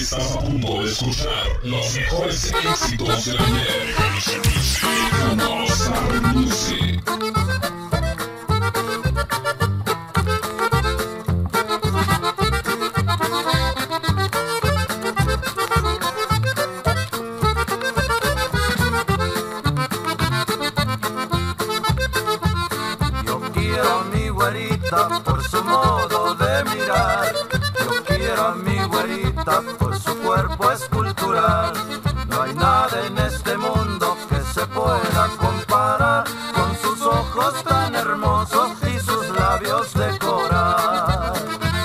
Estás a punto de escuchar los mejores éxitos del ayer. Star Music. Yo quiero a mi güerita por su modo de mirar. Yo quiero a mi güerita por su cuerpo escultural. No hay nada en este mundo que se pueda comparar con sus ojos tan hermosos y sus labios de coral.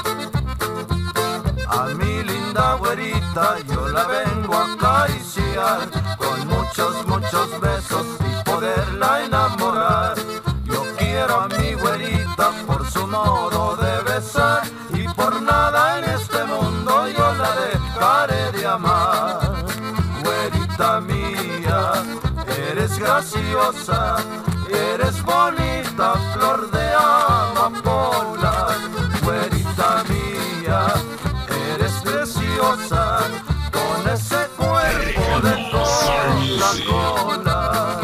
A mi linda güerita yo la vengo a acariciar con muchos, muchos besos y poderla enamorar. Yo quiero a mi güerita por su modo de besar y por nada en este mundo yo la dejaré de amar. Güerita mía, eres graciosa, eres bonita, flor de amapola. Güerita mía, eres preciosa, con ese cuerpo de Coca-Cola.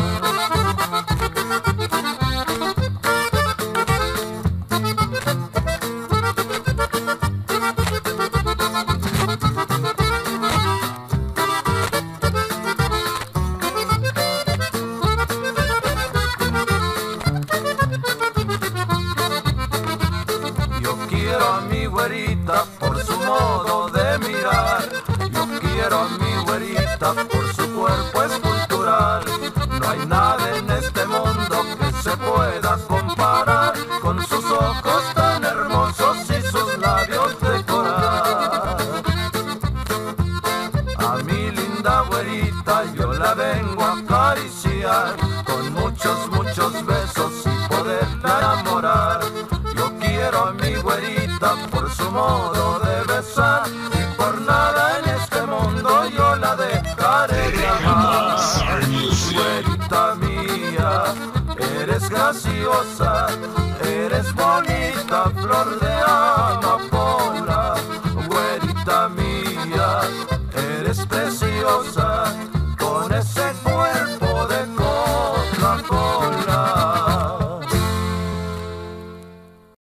Yo quiero a mi güerita por su modo de mirar. Yo quiero a mi güerita por su cuerpo escultural. No hay nada en este mundo que se pueda comparar con sus ojos tan hermosos y sus labios de coral. A mi linda güerita yo la vengo a acariciar con muchos, muchos besos y poderla enamorar. Yo quiero a mi güerita por su modo de besar y por nada en este mundo yo la dejaré de amar. Güerita mía, eres graciosa, eres bonita, flor de amapola. Güerita mía, eres preciosa,